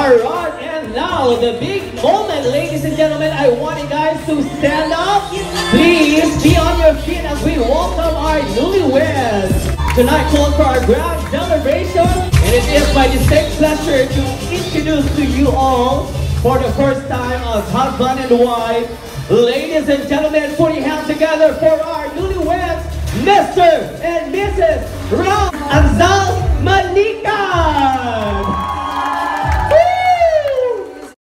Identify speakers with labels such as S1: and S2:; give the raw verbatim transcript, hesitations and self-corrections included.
S1: Alright, and now the big moment, ladies and gentlemen. I want you guys to stand up. Please be on your feet as we welcome our newlyweds. Tonight calls for our grand celebration, and it is my distinct pleasure to introduce to you all for the first time as husband and wife. Ladies and gentlemen, put your hands together for our newlyweds, Mister and Missus Ram Azal Malika.